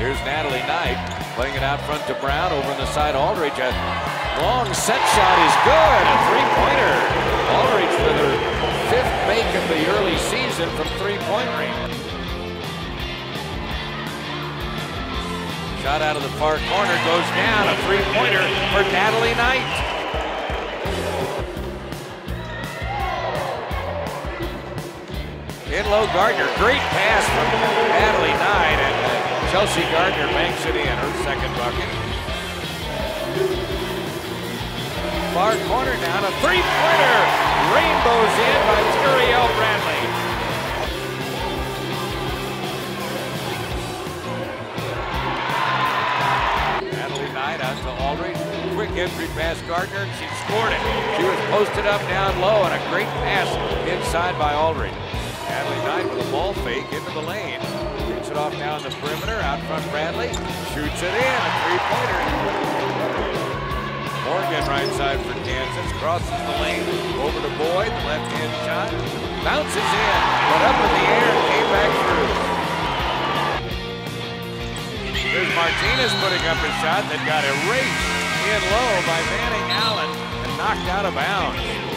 Here's Natalie Knight playing it out front to Brown. Over on the side, Aldridge. A long set shot is good. A three-pointer. Aldridge with her 5th make of the early season from three-point range. Shot out of the far corner goes down. A three-pointer for Natalie Knight. In low, Gardner. Great pass from Natalie Knight, and Chelsea Gardner banks it in, her 2nd bucket. Far corner down, a three-pointer. Rainbows in by Turiel Bradley. Natalie Knight out to Aldridge. Quick entry pass Gardner, and she scored it. She was posted up down low, and a great pass inside by Aldridge. Natalie Knight with a ball fake into the lane. Takes it off down the perimeter. Out front Bradley. Shoots it in. A three-pointer. Morgan right side for Kansas. Crosses the lane. Over to Boyd. Left-hand shot. Bounces in. Went up in the air and came back through. There's Martinez putting up a shot that got erased in low by Manning Allen and knocked out of bounds.